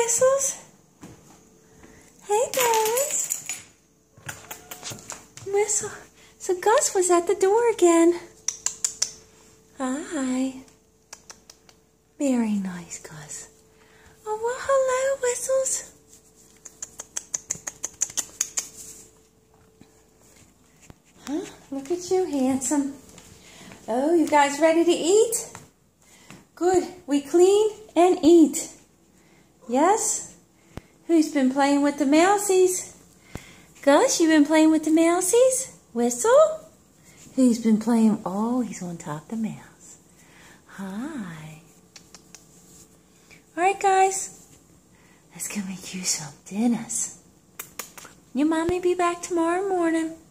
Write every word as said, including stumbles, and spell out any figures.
Whistles. Hey guys. Whistle. So Gus was at the door again. Hi. Very nice, Gus. Oh, well, hello, Whistles. Huh? Look at you, handsome. Oh, you guys ready to eat? Good. We clean and eat. Yes? Who's been playing with the mousies? Gus, you been playing with the mousies? Whistle? Who's been playing? Oh, he's on top of the mouse. Hi. All right, guys. Let's go make you some dinners. Your mommy be back tomorrow morning.